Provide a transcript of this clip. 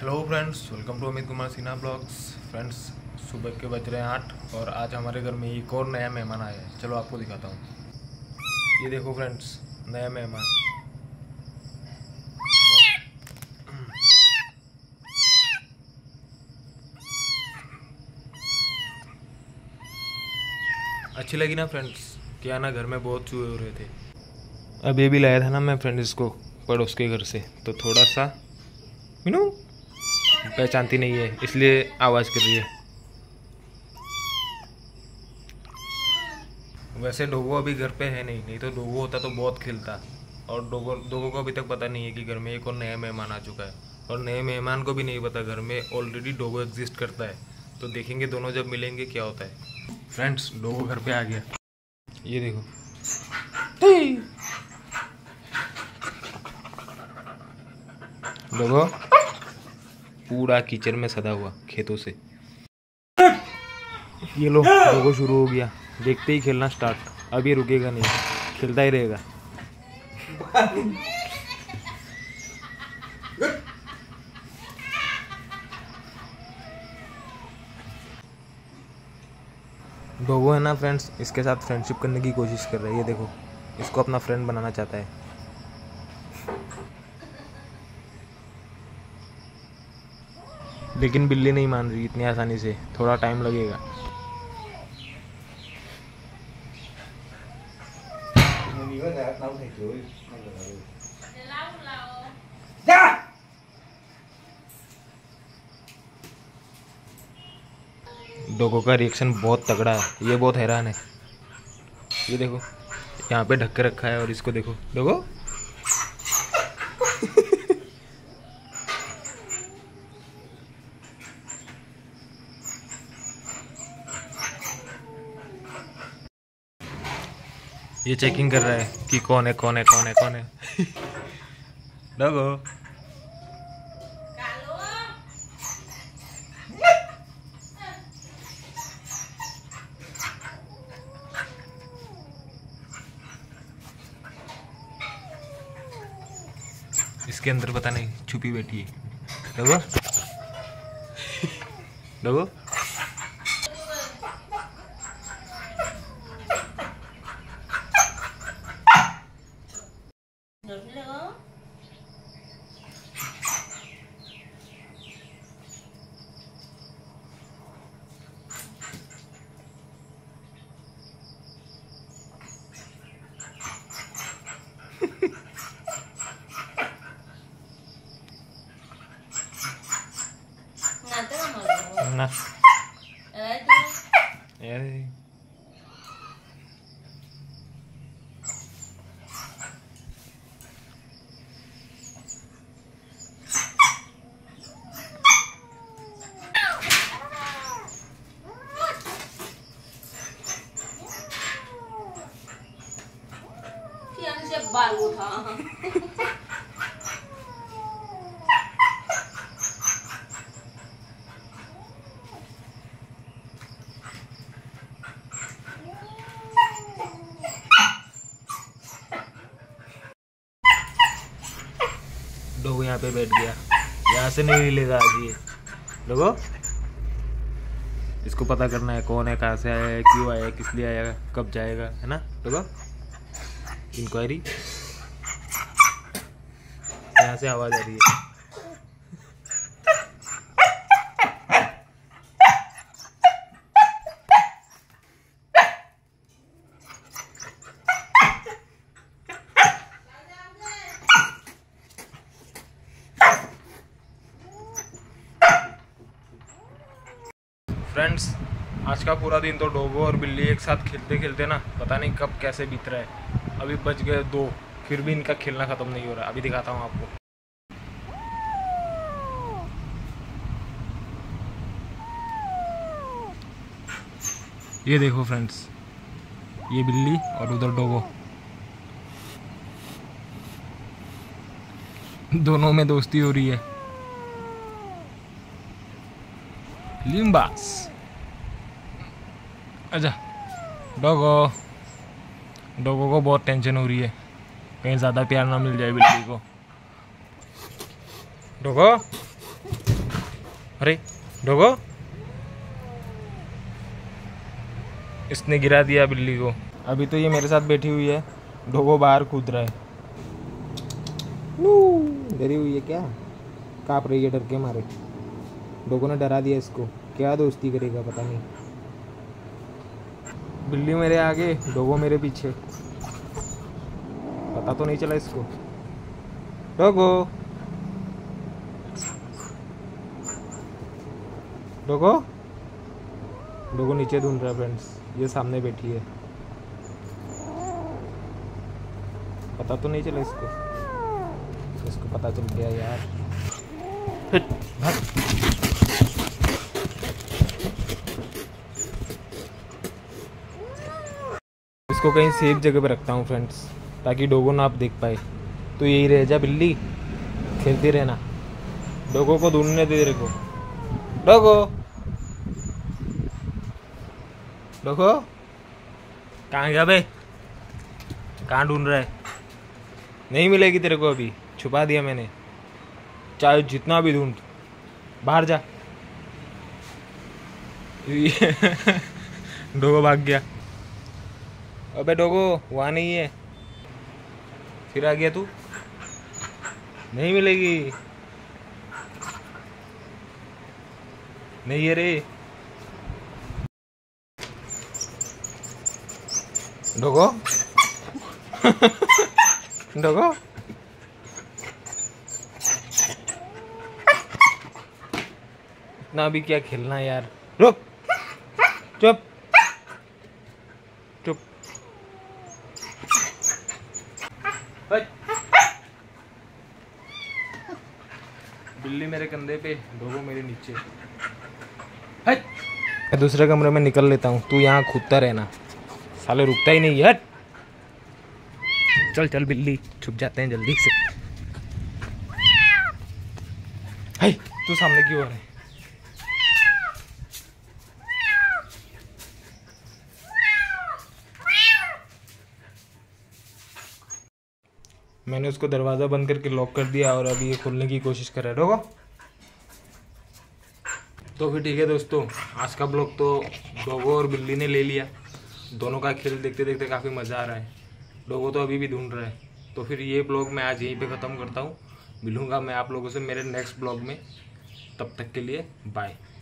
Hello friends, welcome to Amit Kumar Sinha blogs. Friends, सुबह के बज रहे हैं 8 और आज हमारे घर में एक और नया मेहमान आया है। चलो आपको दिखाता हूँ। ये देखो फ्रेंड्स, नया मेहमान। अच्छी लगी ना फ्रेंड्स? क्या ना, घर में बहुत चूहे हो रहे थे। अब ये भी लाया था ना मैं फ्रेंड्स इसको पड़ोस के घर से, तो थोड़ा सा मीनू पहचानती नहीं है इसलिए आवाज़ कर रही है। वैसे डोगो अभी घर पे है नहीं तो डोगो होता तो बहुत खेलता। और डोगो को अभी तक पता नहीं है कि घर में एक और नया मेहमान आ चुका है, और नए मेहमान को भी नहीं पता घर में ऑलरेडी डोगो एग्जिस्ट करता है। तो देखेंगे दोनों जब मिलेंगे क्या होता है। फ्रेंड्स, डोगो घर पे आ गया। ये देखो, डोगो पूरा कीचड़ में सदा हुआ खेतों से। ये लो, डोगो शुरू हो गया। देखते ही खेलना स्टार्ट। अब ये रुकेगा नहीं, खेलता ही रहेगा। डोगो है ना फ्रेंड्स, इसके साथ फ्रेंडशिप करने की कोशिश कर रहा है। ये देखो, इसको अपना फ्रेंड बनाना चाहता है। लेकिन बिल्ली नहीं मान रही इतनी आसानी से, थोड़ा टाइम लगेगा। डोगो का रिएक्शन बहुत तगड़ा है, ये बहुत हैरान है। ये देखो, यहाँ पे ढक के रखा है और इसको देखो डोगो। ये चेकिंग कर रहा है कि कौन है कौन है कौन है कौन है। डोगो, इसके अंदर पता नहीं छुपी बैठी है। डोगो, डोगो, ना बाल उठा। डोगो यहाँ पे बैठ गया, यहाँ से नहीं हिलेगा आज ये। डोगो, इसको पता करना है कौन है, कहाँ से आया है, क्यों आया है, किस लिए आया, कब जाएगा, है ना डोगो? इंक्वायरी। यहाँ से आवाज आ रही है। फ्रेंड्स, आज का पूरा दिन तो डोगो और बिल्ली एक साथ खेलते खेलते ना पता नहीं कब कैसे बीत रहा है। अभी बज गए 2, फिर भी इनका खेलना ख़त्म नहीं हो रहा। अभी दिखाता हूँ आपको। ये देखो फ्रेंड्स, ये बिल्ली और उधर डोगो, दोनों में दोस्ती हो रही है। लिम्बास, अच्छा। डोगो को बहुत टेंशन हो रही है, कहीं ज़्यादा प्यार ना मिल जाए बिल्ली को। डोगो, अरे डोगो, इसने गिरा दिया बिल्ली को। अभी तो ये मेरे साथ बैठी हुई है, डोगो बाहर कूद रहा है। डरी हुई है क्या? काँप रही है डर के मारे। डोगो ने डरा दिया इसको, क्या दोस्ती करेगा पता नहीं। बिल्ली मेरे आगे, डोगो मेरे पीछे, पता तो नहीं चला इसको। डोगो, डोगो, डोगो नीचे ढूंढ रहा है फ्रेंड्स, ये सामने बैठी है, पता तो नहीं चला इसको। इसको पता चल गया यार। इसको कहीं सेफ जगह पे रखता हूँ फ्रेंड्स, ताकि डोगो ना आप देख पाए। तो यही रह जा बिल्ली, खेलती रहना। डोगो को ढूंढने दे तेरे को। डोगो, डोगो कहाँ गया बे? कहाँ ढूंढ रहा है? नहीं मिलेगी तेरे को अभी, छुपा दिया मैंने। चाहे जितना भी ढूंढ, बाहर जा। डोगो भाग गया। अबे डोगो, वहाँ नहीं है, फिर आ गया तू। नहीं मिलेगी, नहीं है रे। डोगो, डोगो, इतना भी क्या खेलना यार। रुक, चुप चुप। बिल्ली मेरे कंधे पे, डोगो मेरे नीचे। मैं दूसरे कमरे में निकल लेता हूँ, तू यहाँ कूदता रहना, साले रुकता ही नहीं। हट, चल चल बिल्ली, छुप जाते हैं जल्दी से। हाय, तू सामने क्यों आ रहा है? मैंने उसको दरवाज़ा बंद करके लॉक कर दिया और अभी ये खोलने की कोशिश कर रहा है। डोगो, तो फिर ठीक है दोस्तों, आज का ब्लॉग तो डोगो और बिल्ली ने ले लिया। दोनों का खेल देखते देखते काफ़ी मज़ा आ रहा है। डोगो तो अभी भी ढूंढ रहा है। तो फिर ये ब्लॉग मैं आज यहीं पे ख़त्म करता हूँ। मिलूँगा मैं आप लोगों से मेरे नेक्स्ट ब्लॉग में, तब तक के लिए बाय।